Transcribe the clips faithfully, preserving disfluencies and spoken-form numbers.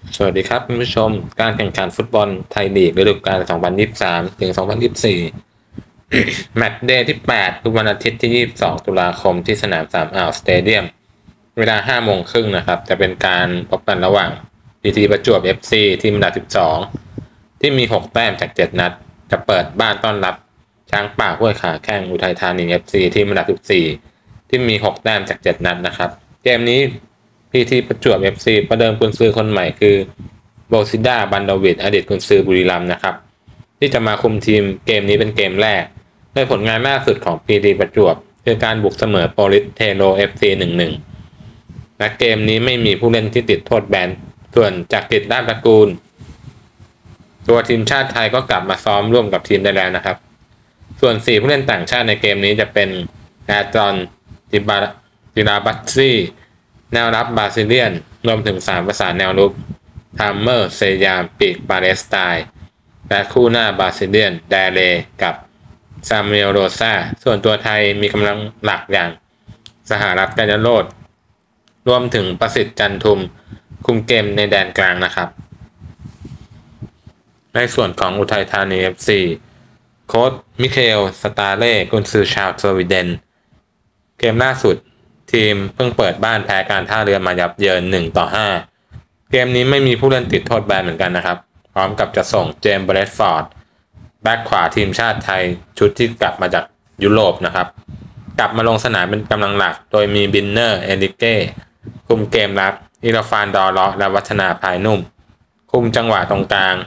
สวัสดีครับคุณผู้ชมการแข่งขันฟุตบอลไทยลีกฤดูกาล สองพันยี่สิบสาม ถึง สองพันยี่สิบสี่ แมตช์เดย์ที่ แปด ทุกวันอาทิตย์ที่ ยี่สิบสอง ตุลาคมที่สนามสามอ่าวสเตเดียม เวลา ห้า โมงครึ่งนะครับ จะเป็นการพบกันระหว่าง พี ที ประจวบ เอฟ ซี ทีมอันดับ สิบสอง ที่มี หก แต้มจาก เจ็ด นัด จะเปิดบ้านต้อนรับช้างป่าห้วยขาแข้งอุทัยธานี เอฟ ซี ทีมอันดับ สิบสี่ ที่มี หก แต้มจาก เจ็ด นัดนะครับเกมนี้ พี ที ประจวบ เอฟ ซี ประเดิมกุนซือคนใหม่คือโบซิดาบันดาวิดอดีตกุนซือบุรีรัมย์นะครับที่จะมาคุมทีมเกมนี้เป็นเกมแรกโดยผลงานล่าสุดของ พี ที ประจวบคือการบุกเสมอโปลิสเทโร เอฟ ซี หนึ่ง หนึ่ง และเกมนี้ไม่มีผู้เล่นที่ติดโทษแบนส่วนจากติดด้านตระกูลตัวทีมชาติไทยก็กลับมาซ้อมร่วมกับทีมได้แล้วนะครับส่วนสี่ผู้เล่นต่างชาติในเกมนี้จะเป็นแอร์จอนจิบาจิราบัตซี่แนวรับบราซิเลียนรวมถึงสามประสานแนวรุกทัมเมอร์เซยามปีกปาเลสไตน์และคู่หน้าบราซิเลียนแดเลกับซามูเอลโรซาส่วนตัวไทยมีกำลังหลักอย่างสหรัฐกัญญาโรจน์รวมถึงประสิทธิ์จันทุมคุมเกมในแดนกลางนะครับในส่วนของอุทัยธานี เอฟ ซี โค้ชมิเคลสตาเล่กุนซือชาวสวีเดนเกมล่าสุดทีมเพิ่งเปิดบ้านแพ้การท่าเรือมายับเยินหนึ่งต่อห้าเกมนี้ไม่มีผู้เล่นติดโทษแบนเหมือนกันนะครับพร้อมกับจะส่งเจมส์เบรดฟอร์ดแบ็คขวาทีมชาติไทยชุดที่กลับมาจากยุโรปนะครับกลับมาลงสนามเป็นกำลังหลักโดยมีบินเนอร์เอริเก้คุมเกมรับอิราฟานดอร์เลาะและวัฒนาภายนุ่มคุมจังหวะตรงกลาง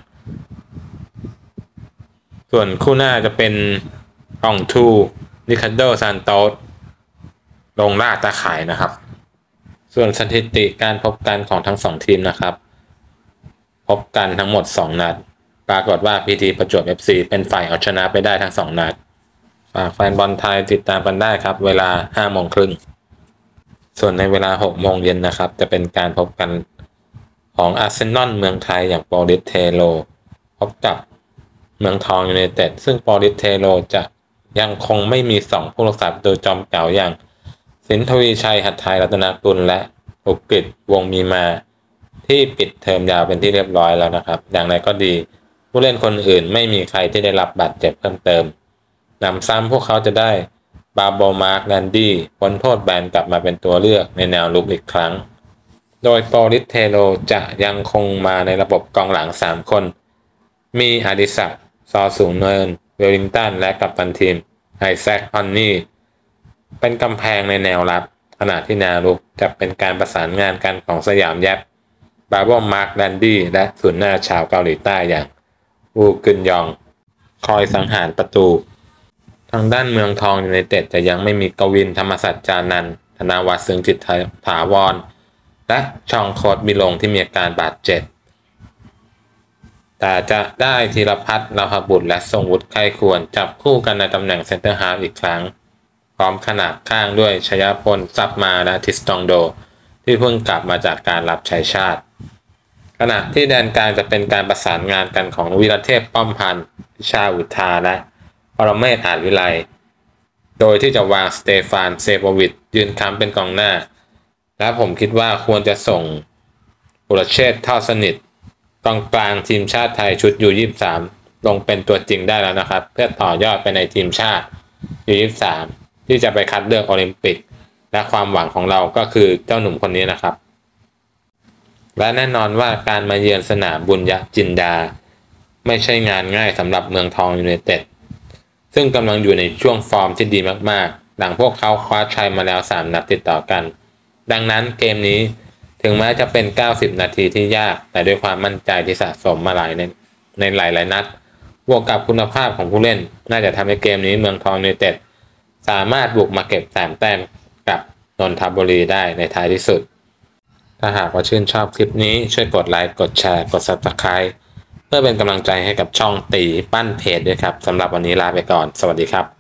ส่วนคู่หน้าจะเป็นอองทูนิคาโดซานโตสลงล่าตาข่ายนะครับส่วนสถิติการพบกันของทั้งสองทีมนะครับพบกันทั้งหมดสองนัดปรากฏว่า พี ที ประจวบ เอฟ ซี เป็นฝ่ายเอาชนะไปได้ทั้งสองนัดฝากแฟนบอลไทยติดตามกันได้ครับเวลา ห้า โมงครึ่งส่วนในเวลา หก โมงเย็นนะครับจะเป็นการพบกันของอาร์เซนอลเมืองไทยอย่างโปลิสเทโรพบกับเมืองทองยูไนเต็ดซึ่งโปลิสเทโรจะยังคงไม่มีสองผู้รักษาประตูจอมเก่าอย่างสินทวีชัยหัตถ์ไทยรัตนกุลและอุกฤษวงมีมาที่ปิดเทอมยาวเป็นที่เรียบร้อยแล้วนะครับอย่างไรก็ดีผู้เล่นคนอื่นไม่มีใครที่ได้รับบาดเจ็บเพิ่มเติมนำซ้ำพวกเขาจะได้บาโบมาร์กแลนดี้พ้นโทษแบนกลับมาเป็นตัวเลือกในแนวลุกอีกครั้งโดยโปลิสเทโรจะยังคงมาในระบบกองหลังสามคนมีอดิศักดิ์ซอสูงเนินเวลลิงตันและกัปตันทีมไอแซคฮอนนี่เป็นกำแพงในแนวรับขณะที่แนวรุกจะเป็นการประสานงานกันของสยามแยบบาโบมาร์กแลนดี้และศูนย์หน้าชาวเกาหลีใต้อย่างวูกึนยองคอยสังหารประตูทางด้านเมืองทองยูไนเต็ดจะยังไม่มีกวินธรรมสัจจานันท์ธนาวัฒน์ซึ่งจิตถาวรและช่องโคดมิลงที่มีอาการบาดเจ็บแต่จะได้ธีรพัฒน์ลาภบุตรและทรงวุฒิไข้ควรจับคู่กันในตำแหน่งเซนเตอร์ฮาล์ฟอีกครั้งพร้อมขนาบข้างด้วยชยพลซับมาและทิสตองโดที่เพิ่งกลับมาจากการรับใช้ชาติขณะที่แดนกลางจะเป็นการประสานงานกันของวีรเทพป้อมพันธ์พิชาอุทาและปรเมศอาจวิไลโดยที่จะวางสเตฟานเซโปวิชยืนค้ำเป็นกองหน้าและผมคิดว่าควรจะส่งปุรเชษฐ์เท่าสนิทกองกลางทีมชาติไทยชุด ยู ยี่สิบสาม ลงเป็นตัวจริงได้แล้วนะครับเพื่อต่อยอดไปในทีมชาติ ยู ยี่สิบสาม ที่จะไปคัดเลือกโอลิมปิกและความหวังของเราก็คือเจ้าหนุ่มคนนี้นะครับและแน่นอนว่าการมาเยือนสนามบุญญจินดาไม่ใช่งานง่ายสำหรับเมืองทองยูไนเต็ดซึ่งกำลังอยู่ในช่วงฟอร์มที่ดีมากๆหลังพวกเขาคว้าชัยมาแล้วสามนัดติดต่อกันดังนั้นเกมนี้ถึงแม้จะเป็นเก้าสิบนาทีที่ยากแต่ด้วยความมั่นใจที่สะสมมาหลายในในหลายๆนัดบวกกับคุณภาพของผู้เล่นน่าจะทำให้เกมนี้เมืองทองยูไนเต็ดสามารถบุกมาเก็บสามแต้มกับนนทบุรีได้ในท้ายที่สุดถ้าหากว่าชื่นชอบคลิปนี้ช่วยกดไลค์กดแชร์กด ซับสไครบ์ เพื่อเป็นกำลังใจให้กับช่องตีปั้นเพจด้วยครับสำหรับวันนี้ลาไปก่อนสวัสดีครับ